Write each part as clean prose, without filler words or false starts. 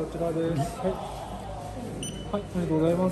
こちらです。はい、はい、ありがとうございます。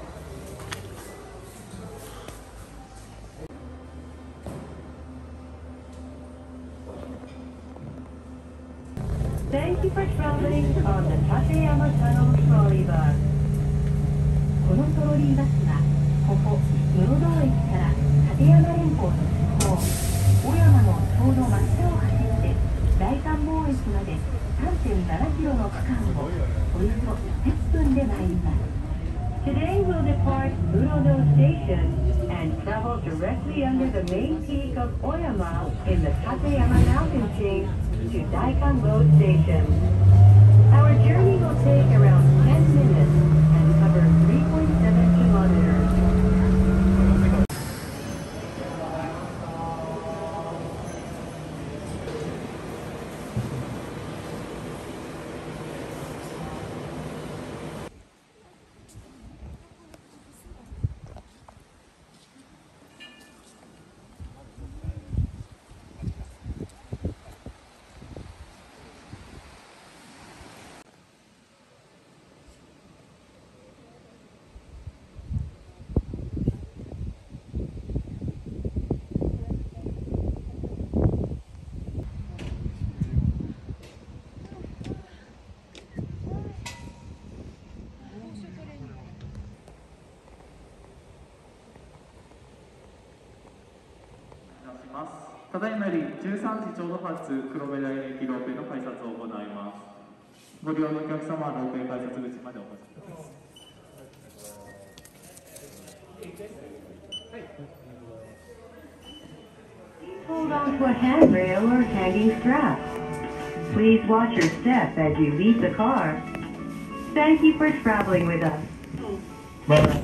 Thank you for traveling on the Tateyama Trolley Bus. このトロリーバスはここ室堂駅から立山連峰の出港、小山のちょうど真下を走って大観望駅まで 3.7 キロの区間をおよそ10分で参ります。Today we'll depart Murodo Station and travel directly under the main peak of Oyama in the Tateyama mountain chain to Daikanbo Station. Our journey will take around 10 minutes and cover 3.7 kilometers. ただいまより13時ちょうど発黒部台駅ロープウェイの改札を行います。ご利用のお客様はロープウェイ改札口までお越しください。 Hold on to a handrail or hanging strap. Please watch your step as you leave the car. Thank you for traveling with us. Bye.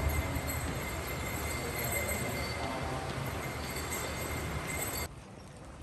はい、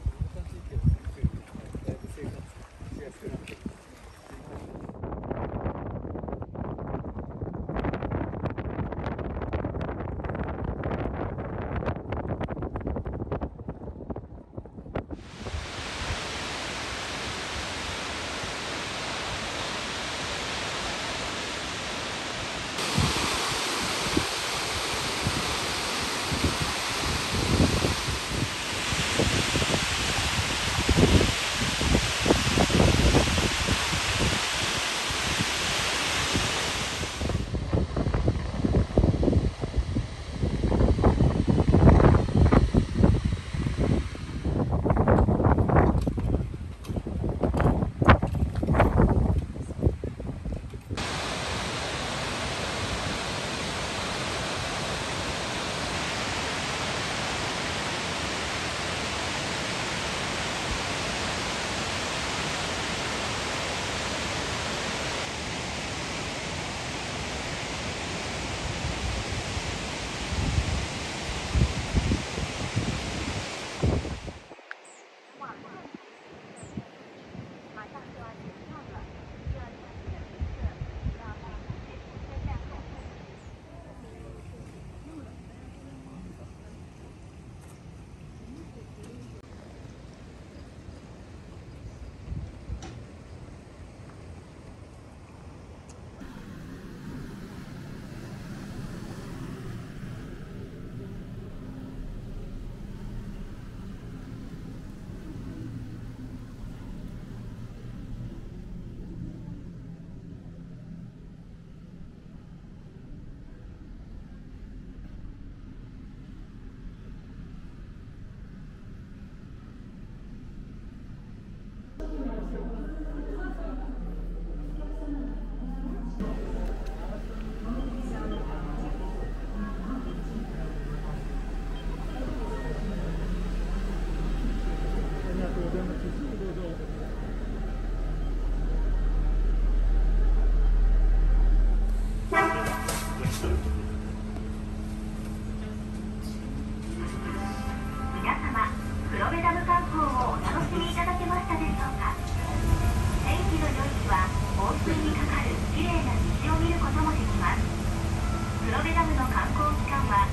ムの観光期間は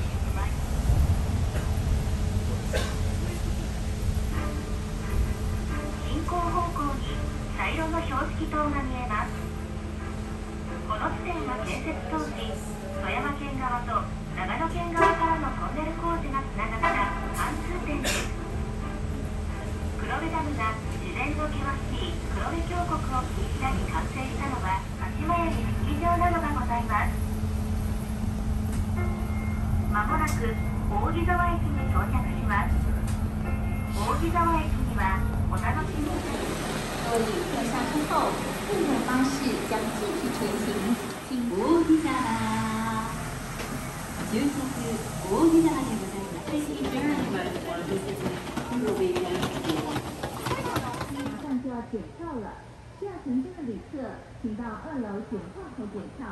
進行方向に茶色の標識灯が見えます。この地点は建設当時、富山県側と長野県側からのトンネル工事がつながった貫通点です。黒部ダムが自然の険しい黒部峡谷を切り開き完成したのは鹿島よりスキー場などがございます。まもなく扇沢駅に到着します。扇沢駅にはお楽しみに。 所以坐下之后，另一种方式将继续前行。扇沢。終着扇沢でございます。Thank you very much for visiting Kurobe Dam. 马上就要检票了，需要乘车的旅客，请到2楼检票口检票。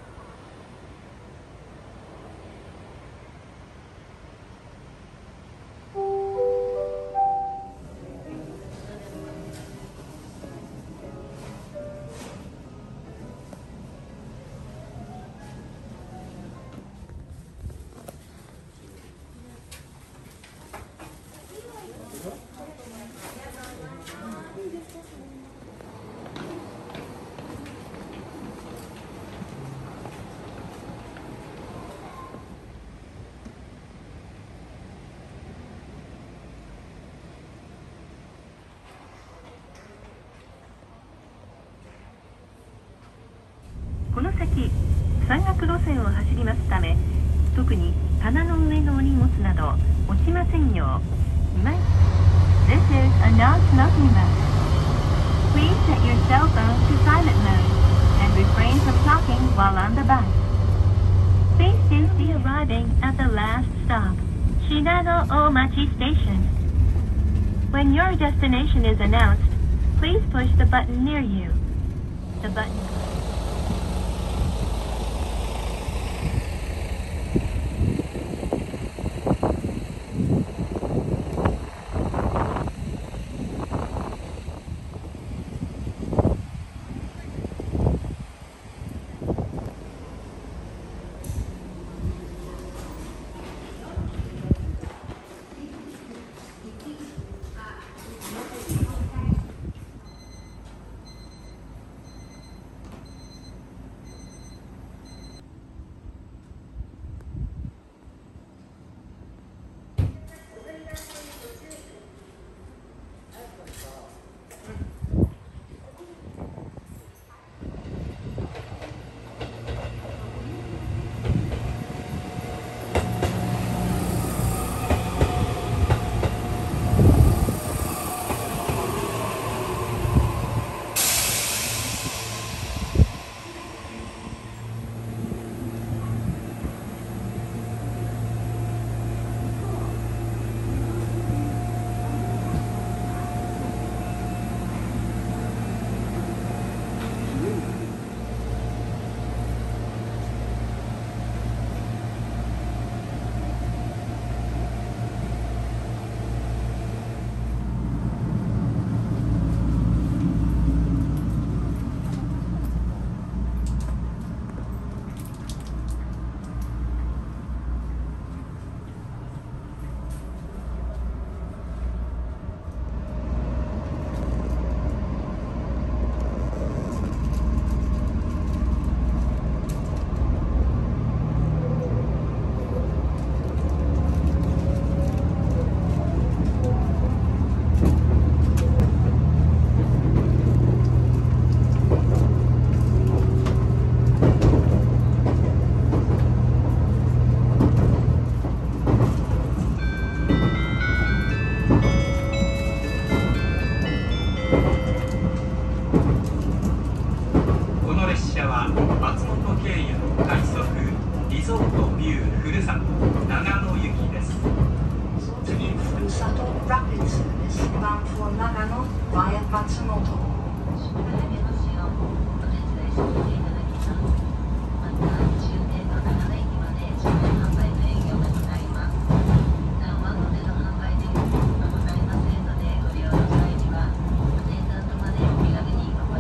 この先、山岳路線を走りますため、特に棚の上のお荷物など落ちませんよう。This is a non-smoking bus. Please set your cell phone to silent mode and refrain from talking while on the bus. Please do be arriving at the last stop, Shinano Omachi Station. When your destination is announced, please push the button near you. The button.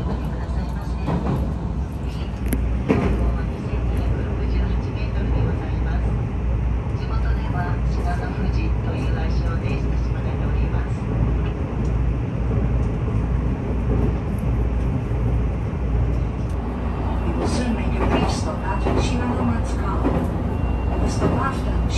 ご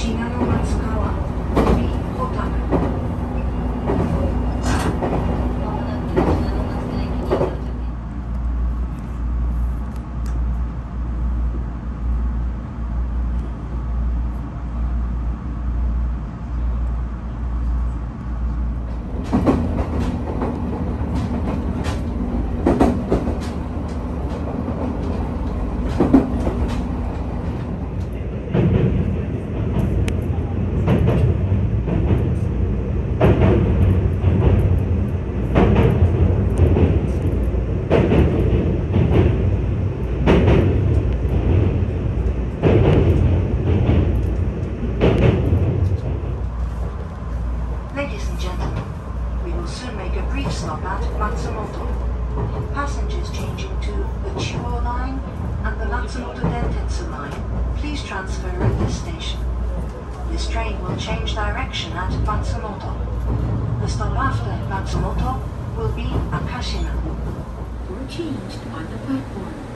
Ladies and gentlemen, we will soon make a brief stop at Matsumoto. Passengers changing to the Chuo line and the Matsumoto Dentetsu line, please transfer at this station. This train will change direction at Matsumoto. The stop after Matsumoto will be Akashima. Door changed on the platform.